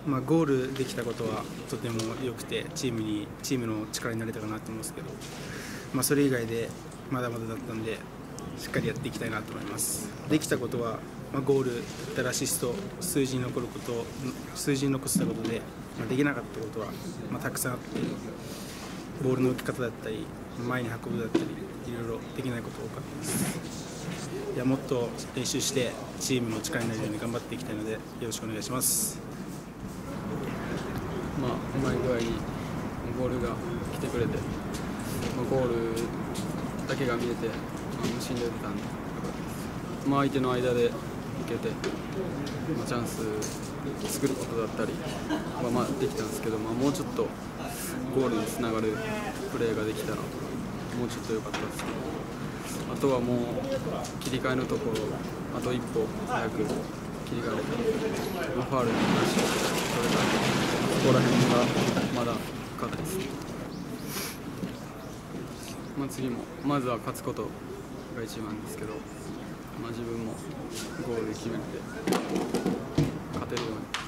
ゴールできたことはとても良くて、チームの力になれたかなと思うんですけど、それ以外でまだまだだったんで、しっかりやっていきたいなと思います。できたことは、ゴールだったらアシスト、数字に残せたことで、できなかったことは、たくさんあって、ボールの受け方だったり、前に運ぶだったり、いろいろできないことが多かったです。もっと練習してチームの力になるように頑張っていきたいので、よろしくお願いします。 うまい具合にボールが来てくれて、ゴールだけが見えて、無心で打てたんでよかったです。相手の間で受けて、チャンス作ることだったりはできたんですけど、もうちょっとゴールにつながるプレーができたらもうちょっと良かったですけど、あとはもう切り替えのところ、あと一歩早く切り替えれたら、ファウルになし取れたんで、そこら辺がまだ深かったですね。次もまずは勝つことが一番ですけど、自分もゴールで決めて勝てるように